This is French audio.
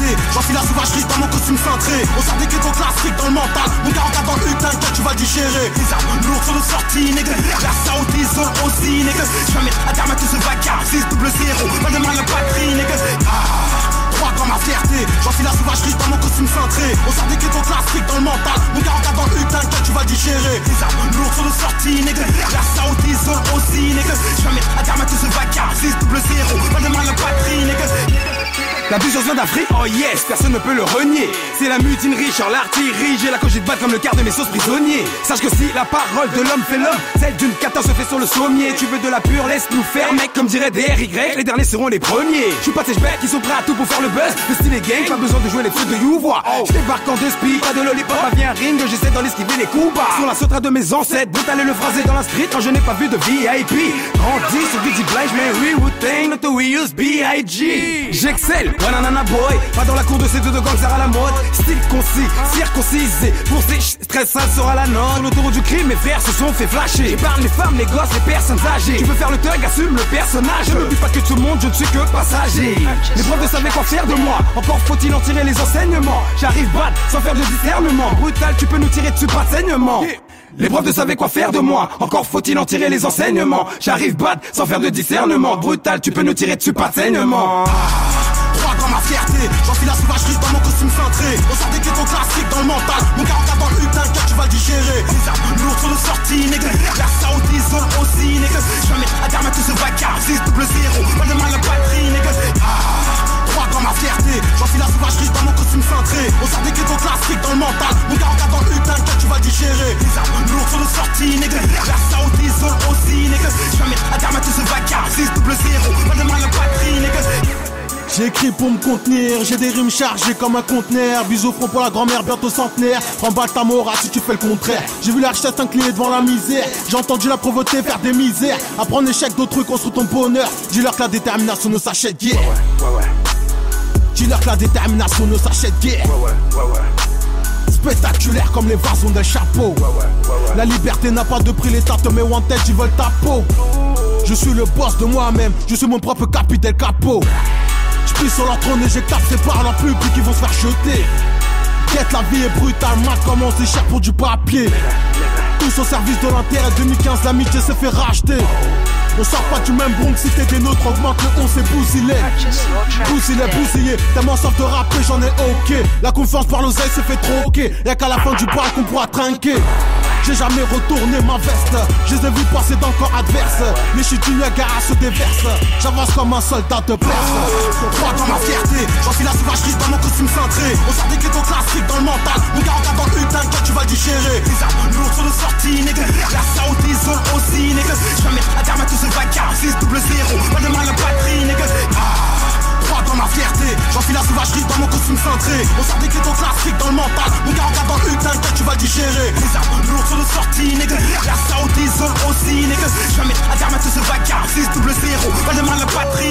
fierté, j'enfile la sauvagerie dans mon costume cintré. On sort des ghettos classiques dans le mental. Mon gars regarde dans le hutin, toi tu vas digérer. Les armes lourdes sur nos sorties, nigga. La Saoudi zone aussi, nigga. J'vais mettre à terme à tout ce vacarme. 6-0, pas de mal la patrie, nigga. Crois dans ma fierté, j'enfile la sauvagerie dans mon costume cintré. On sort des ghettos classiques dans le mental. Mon gars regarde dans le hutin, toi tu vas digérer. Les armes lourdes sur nos sorties, nigga. La Saoudi zone aussi, nigga. J'vais mettre à terme à tout ce vacarme. 6-0, pas de mal la patrie, nigga. La vision vient d'Afrique, oh yes, personne ne peut le renier. C'est la mutinerie, genre l'artillerie. J'ai la cogite batte comme le quart de mes sauces prisonniers. Sache que si la parole de l'homme fait l'homme, celle d'une 14 se fait sur le sommier. Tu veux de la pure, laisse-nous faire, mec, comme dirait DRY. Les derniers seront les premiers. Je suis pas tes becs qui sont prêts à tout pour faire le buzz. Le style est gang, pas besoin de jouer les trucs de Youvois. Je débarque en deux speed, pas de lollipop, pas bien ring. J'essaie d'en esquiver les coups bas. Sur la sauterelle de mes ancêtres, brutal et le phrasé dans la street quand je n'ai pas vu de VIP. Grandi sur Dizzy Blige, mais oui, Wu-Tang, not we use B.I.G. J'excelle. Wananana boy, pas dans la cour de ces deux de gangsters à la mode. Style concis, circoncisé. Pour ces stress sale sera la norme. L'autoroute du crime, mes frères se sont fait flasher. J'épargne les femmes, les gosses, les personnes âgées. Tu veux faire le thug, assume le personnage. Je ne dis pas que tout le monde, je ne suis que passager. Les profs ne savaient quoi faire de moi. Encore faut-il en tirer les enseignements. J'arrive bad, sans faire de discernement. Brutal, tu peux nous tirer dessus, pas de saignement. Les profs ne savaient quoi faire de moi. Encore faut-il en tirer les enseignements. J'arrive bad, sans faire de discernement. Brutal, tu peux nous tirer dessus, pas de saignement. Crois dans ma fierté, j'enfile la sauvagerie dans mon costume cintré. On sort des ghettos classiques dans le mental. Mon gars regarde dans le hutin, toi tu vas le digérer. Les armes lourdes sur nos sorties, nigga. La Saoudi zone aussi, nigga. J'vais mettre à terme à tout ce vacarme. 6-0, pas de mal la patrie, nigga. Crois dans ma fierté, j'enfile la sauvagerie dans mon costume cintré. On sort des ghettos classiques dans le mental. Mon gars regarde dans le hutin, toi tu vas le digérer. Les armes lourdes sur nos sorties, nigga. La Saoudi zone aussi, nigga. J'vais mettre à terme à tout ce vacarme. 6-0, pas de mal la patrie, nigga. J'ai écrit pour me contenir, j'ai des rimes chargées comme un conteneur. Bisous au front pour la grand-mère, bientôt centenaire. Remballe ta morale si tu fais le contraire. J'ai vu la richesse incliner devant la misère. J'ai entendu la pauvreté faire des misères. Apprendre l'échec d'autrui, construire ton bonheur. Dis-leur que la détermination ne s'achète guère. Dis-leur que la détermination ne s'achète guère. Spectaculaire comme les vasons d'un chapeau. La liberté n'a pas de prix, l'état te met en tête, ils veulent ta peau. Je suis le boss de moi-même, je suis mon propre capitaine capot. J'plie sur leur trône et j'éclate ces parlants publics qui vont se faire jeter. Quête, la vie est brutale, mal comment c'est cher pour du papier. Tous au service de l'intérêt, 2015 l'amitié s'est fait racheter. On sort pas du même bronze, si t'es des nôtres, augmente le 11 et bousillé. Bousillé, tellement sorte de rapper, j'en ai ok. La confiance par l'oseille s'est fait troquer. Y'a qu'à la fin du bal qu'on pourra trinquer. J'ai jamais retourné ma veste, je les ai vus passer dans le camp adverse. Les chutes du Niagara se déversent, j'avance comme un soldat de Perse. Crois dans ma fierté, j'enfile la sauvagerie dans mon costume cintré. On sort des ghettos classiques dans le mental. Mon gars regarde dans le hutin, toi tu vas le digérer. Les armes lourdes sur nos sorties, nigga. La Saoudi zone aussi, nigga. J'vais mettre à terme à tout ce vacarme. 6-0, pas de mal la patrie, nigga. Crois dans ma fierté, j'enfile la sauvagerie dans mon costume cintré. On sort des ghettos classiques dans le mental. Mon gars regarde dans le hutin, toi tu vas le digérer. Les armes lourdes sur nos sorties, nigga. La Saoudi zone aussi, nigga. J'vais mettre à terme à tout ce vacarme. 6-0, pas de mal la patrie.